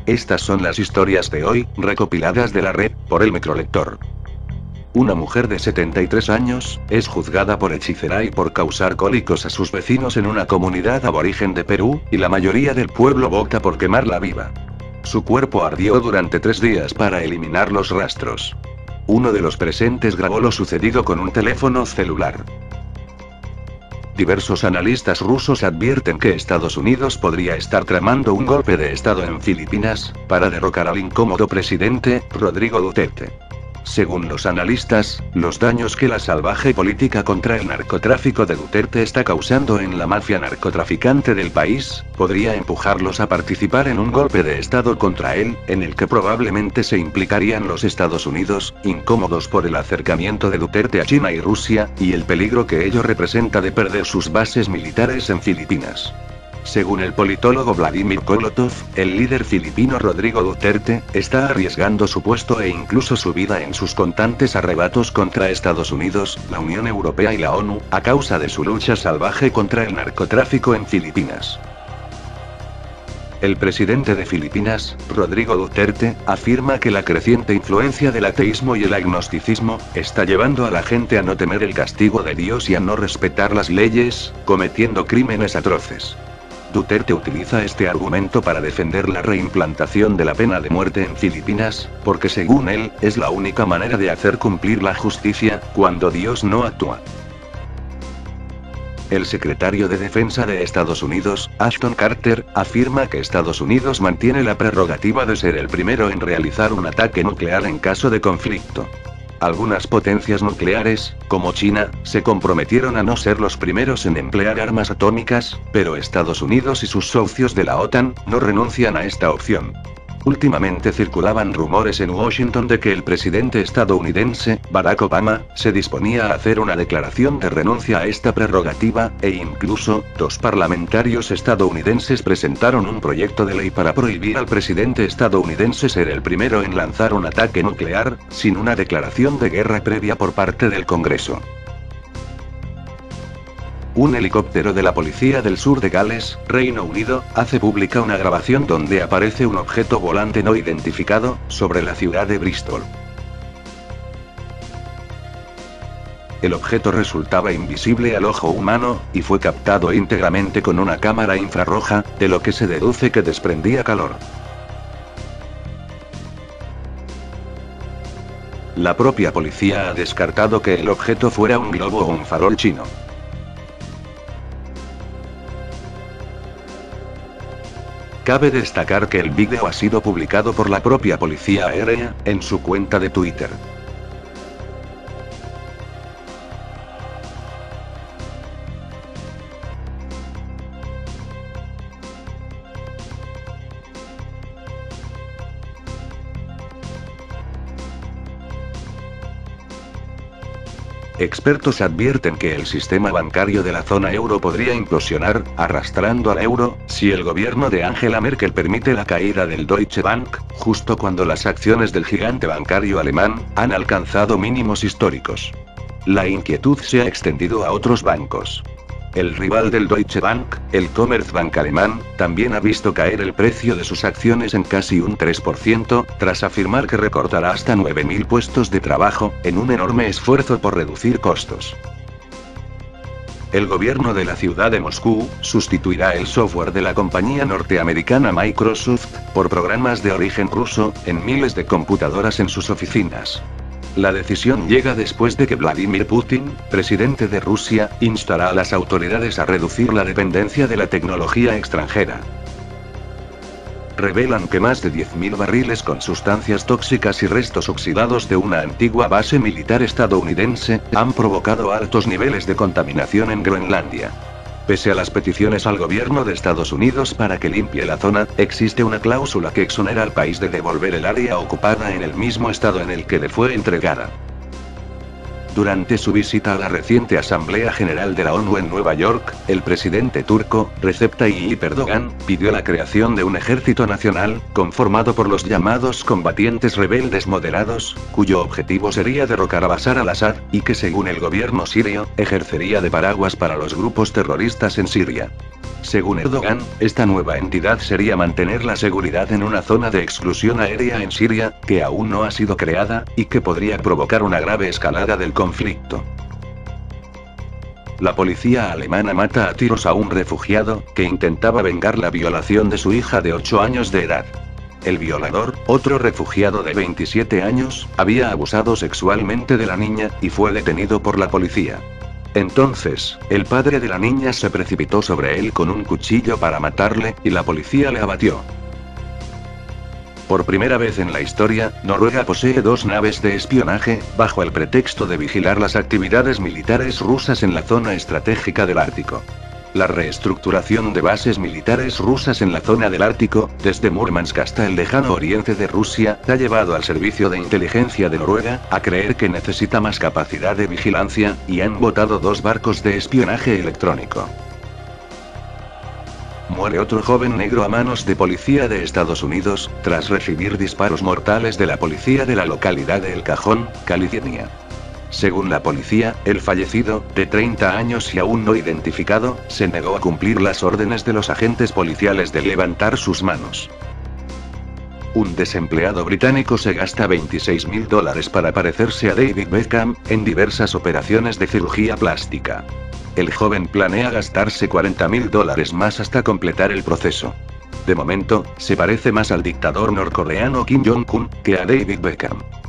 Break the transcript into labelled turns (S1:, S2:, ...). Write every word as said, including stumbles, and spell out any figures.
S1: Estas son las historias de hoy, recopiladas de la red, por el microlector. Una mujer de setenta y tres años, es juzgada por hechicera y por causar cólicos a sus vecinos en una comunidad aborigen de Perú, y la mayoría del pueblo vota por quemarla viva. Su cuerpo ardió durante tres días para eliminar los rastros. Uno de los presentes grabó lo sucedido con un teléfono celular. Diversos analistas rusos advierten que Estados Unidos podría estar tramando un golpe de Estado en Filipinas, para derrocar al incómodo presidente, Rodrigo Duterte. Según los analistas, los daños que la salvaje política contra el narcotráfico de Duterte está causando en la mafia narcotraficante del país, podría empujarlos a participar en un golpe de Estado contra él, en el que probablemente se implicarían los Estados Unidos, incómodos por el acercamiento de Duterte a China y Rusia, y el peligro que ello representa de perder sus bases militares en Filipinas. Según el politólogo Vladimir Kolotov, el líder filipino Rodrigo Duterte, está arriesgando su puesto e incluso su vida en sus constantes arrebatos contra Estados Unidos, la Unión Europea y la ONU, a causa de su lucha salvaje contra el narcotráfico en Filipinas. El presidente de Filipinas, Rodrigo Duterte, afirma que la creciente influencia del ateísmo y el agnosticismo, está llevando a la gente a no temer el castigo de Dios y a no respetar las leyes, cometiendo crímenes atroces. Duterte utiliza este argumento para defender la reimplantación de la pena de muerte en Filipinas, porque según él, es la única manera de hacer cumplir la justicia, cuando Dios no actúa. El secretario de Defensa de Estados Unidos, Ashton Carter, afirma que Estados Unidos mantiene la prerrogativa de ser el primero en realizar un ataque nuclear en caso de conflicto. Algunas potencias nucleares, como China, se comprometieron a no ser los primeros en emplear armas atómicas, pero Estados Unidos y sus socios de la OTAN no renuncian a esta opción. Últimamente circulaban rumores en Washington de que el presidente estadounidense, Barack Obama, se disponía a hacer una declaración de renuncia a esta prerrogativa, e incluso, dos parlamentarios estadounidenses presentaron un proyecto de ley para prohibir al presidente estadounidense ser el primero en lanzar un ataque nuclear, sin una declaración de guerra previa por parte del Congreso. Un helicóptero de la Policía del Sur de Gales, Reino Unido, hace pública una grabación donde aparece un objeto volante no identificado, sobre la ciudad de Bristol. El objeto resultaba invisible al ojo humano, y fue captado íntegramente con una cámara infrarroja, de lo que se deduce que desprendía calor. La propia policía ha descartado que el objeto fuera un globo o un farol chino. Cabe destacar que el vídeo ha sido publicado por la propia policía aérea, en su cuenta de Twitter. Expertos advierten que el sistema bancario de la zona euro podría implosionar, arrastrando al euro, si el gobierno de Angela Merkel permite la caída del Deutsche Bank, justo cuando las acciones del gigante bancario alemán han alcanzado mínimos históricos. La inquietud se ha extendido a otros bancos. El rival del Deutsche Bank, el Commerzbank alemán, también ha visto caer el precio de sus acciones en casi un tres por ciento, tras afirmar que recortará hasta nueve mil puestos de trabajo, en un enorme esfuerzo por reducir costos. El gobierno de la ciudad de Moscú sustituirá el software de la compañía norteamericana Microsoft por programas de origen ruso, en miles de computadoras en sus oficinas. La decisión llega después de que Vladimir Putin, presidente de Rusia, instará a las autoridades a reducir la dependencia de la tecnología extranjera. Revelan que más de diez mil barriles con sustancias tóxicas y restos oxidados de una antigua base militar estadounidense han provocado altos niveles de contaminación en Groenlandia. Pese a las peticiones al gobierno de Estados Unidos para que limpie la zona, existe una cláusula que exonera al país de devolver el área ocupada en el mismo estado en el que le fue entregada. Durante su visita a la reciente Asamblea General de la ONU en Nueva York, el presidente turco, Recep Tayyip Erdogan, pidió la creación de un ejército nacional, conformado por los llamados combatientes rebeldes moderados, cuyo objetivo sería derrocar a Bashar al-Assad, y que según el gobierno sirio, ejercería de paraguas para los grupos terroristas en Siria. Según Erdogan, esta nueva entidad sería mantener la seguridad en una zona de exclusión aérea en Siria, que aún no ha sido creada, y que podría provocar una grave escalada del conflicto. La policía alemana mata a tiros a un refugiado, que intentaba vengar la violación de su hija de ocho años de edad. El violador, otro refugiado de veintisiete años, había abusado sexualmente de la niña, y fue detenido por la policía. Entonces, el padre de la niña se precipitó sobre él con un cuchillo para matarle, y la policía le abatió. Por primera vez en la historia, Noruega posee dos naves de espionaje, bajo el pretexto de vigilar las actividades militares rusas en la zona estratégica del Ártico. La reestructuración de bases militares rusas en la zona del Ártico, desde Murmansk hasta el lejano oriente de Rusia, ha llevado al servicio de inteligencia de Noruega a creer que necesita más capacidad de vigilancia, y han botado dos barcos de espionaje electrónico. Muere otro joven negro a manos de policía de Estados Unidos, tras recibir disparos mortales de la policía de la localidad de El Cajón, California. Según la policía, el fallecido, de treinta años y aún no identificado, se negó a cumplir las órdenes de los agentes policiales de levantar sus manos. Un desempleado británico se gasta veintiséis mil dólares para parecerse a David Beckham, en diversas operaciones de cirugía plástica. El joven planea gastarse cuarenta mil dólares más hasta completar el proceso. De momento, se parece más al dictador norcoreano Kim Jong-un, que a David Beckham.